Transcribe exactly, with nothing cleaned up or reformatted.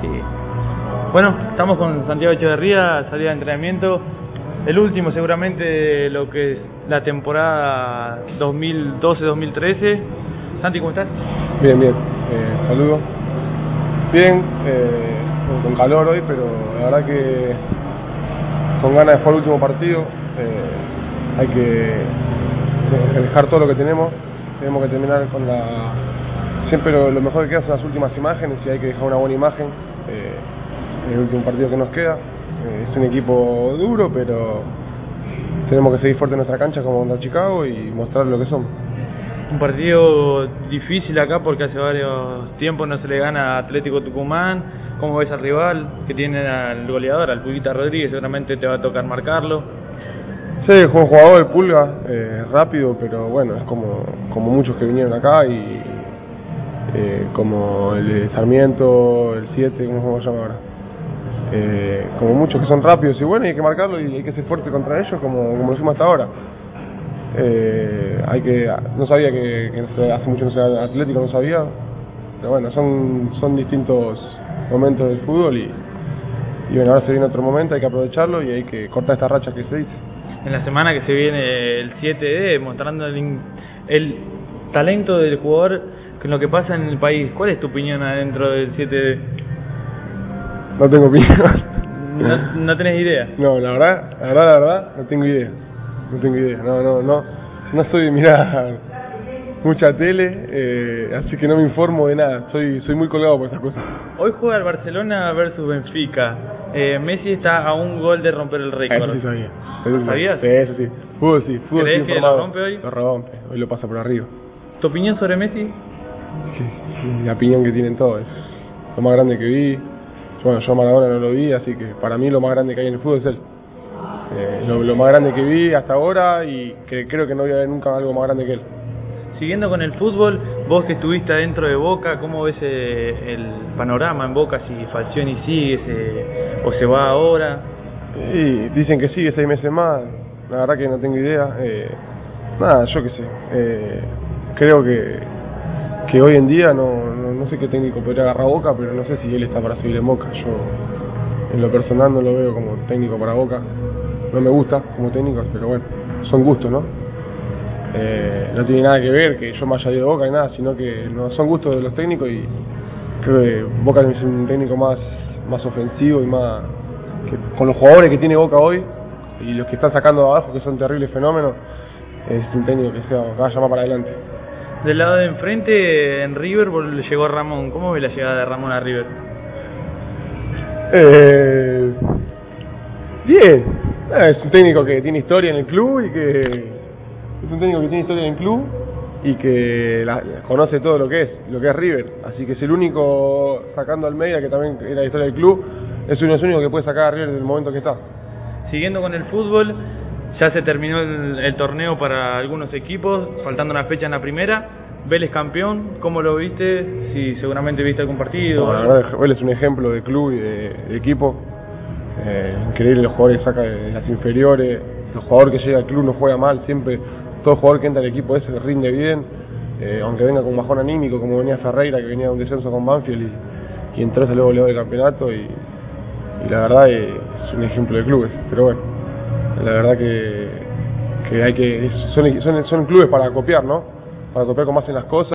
Sí. Bueno, estamos con Santiago Echeverría, salida de entrenamiento. El último seguramente de lo que es la temporada dos mil doce dos mil trece. Santi, ¿cómo estás? Bien, bien. Eh, saludos. Bien, eh, con calor hoy, pero la verdad que con ganas de jugar el último partido. Eh, hay que dejar todo lo que tenemos. Tenemos que terminar con la... Siempre lo, lo mejor que queda son las últimas imágenes y hay que dejar una buena imagen eh, en el último partido que nos queda. Eh, es un equipo duro, pero tenemos que seguir fuerte en nuestra cancha como contra Chicago y mostrar lo que somos. Un partido difícil acá porque hace varios tiempos no se le gana a Atlético Tucumán. ¿Cómo ves al rival que tiene al goleador, al Pulguita Rodríguez? Seguramente te va a tocar marcarlo. Sí, es un jugador, el Pulga, eh, rápido, pero bueno, es como, como muchos que vinieron acá y eh, como el de Sarmiento, el siete, ¿cómo se llama ahora? Eh, como muchos que son rápidos y bueno, y hay que marcarlo y hay que ser fuerte contra ellos como, como lo hicimos hasta ahora. Eh, hay que, no sabía que, que hace mucho no sea Atlético, no sabía, pero bueno, son, son distintos momentos del fútbol y, y bueno, ahora se viene otro momento, hay que aprovecharlo y hay que cortar esta racha que se dice. En la semana que se viene el siete D, mostrando el, el talento del jugador con lo que pasa en el país. ¿Cuál es tu opinión adentro del siete D? No tengo opinión. ¿No, no tenés idea? No, la verdad, la verdad, la verdad, no tengo idea. No tengo idea, no, no, no, no soy de mirar mucha tele, eh, así que no me informo de nada, soy, soy muy colgado por estas cosas. Hoy juega el Barcelona versus Benfica, eh, Messi está a un gol de romper el récord. Eso sí sabía. ¿Lo sabías? Sí, eso sí, fútbol sí, fútbol ¿Crees sí que lo rompe hoy? Lo rompe, hoy lo pasa por arriba. ¿Tu opinión sobre Messi? Sí, la opinión que tienen todos, es lo más grande que vi. Bueno, yo a Maradona no lo vi, así que para mí lo más grande que hay en el fútbol es él. Eh, lo, lo más grande que vi hasta ahora y que creo que no voy a ver nunca algo más grande que él. Siguiendo con el fútbol, vos que estuviste adentro de Boca, ¿cómo ves eh, el panorama en Boca? Si Falcioni sigue se, o se va ahora. Y dicen que sigue seis meses más, la verdad que no tengo idea. Eh, nada, yo qué sé. Eh, creo que, que hoy en día no, no, no sé qué técnico podría agarrar Boca, pero no sé si él está para seguir en Boca. Yo en lo personal no lo veo como técnico para Boca. No me gusta como técnico, pero bueno, son gustos, ¿no? Eh, no tiene nada que ver que yo me haya ido de Boca ni nada, sino que no, son gustos de los técnicos y creo que Boca es un técnico más, más ofensivo y más... Que, con los jugadores que tiene Boca hoy y los que están sacando de abajo, que son terribles fenómenos, es un técnico que se va, va a llamar para adelante. Del lado de enfrente, en River, llegó Ramón. ¿Cómo ve la llegada de Ramón a River? Eh, bien. Es un técnico que tiene historia en el club y que es un técnico que tiene historia en el club y que la, conoce todo lo que es lo que es River, así que es el único, sacando a Almeida, que también era la historia del club, es uno de los únicos que puede sacar a River del momento que está. Siguiendo con el fútbol, ya se terminó el, el torneo para algunos equipos, faltando una fecha en la primera. Vélez campeón, ¿cómo lo viste? Si seguramente viste algún partido. No, la verdad, Vélez es un ejemplo de club y de, de equipo. Eh, increíble los jugadores que saca de las inferiores, los jugadores que llega al club no juega mal, siempre todo jugador que entra al equipo ese rinde bien, eh, aunque venga con un bajón anímico como venía Ferreira, que venía de un descenso con Banfield y, y entró ese luego goleador del campeonato y, y la verdad es, es un ejemplo de clubes, pero bueno, la verdad que, que hay que son, son, son clubes para copiar, ¿no? Para copiar cómo hacen las cosas.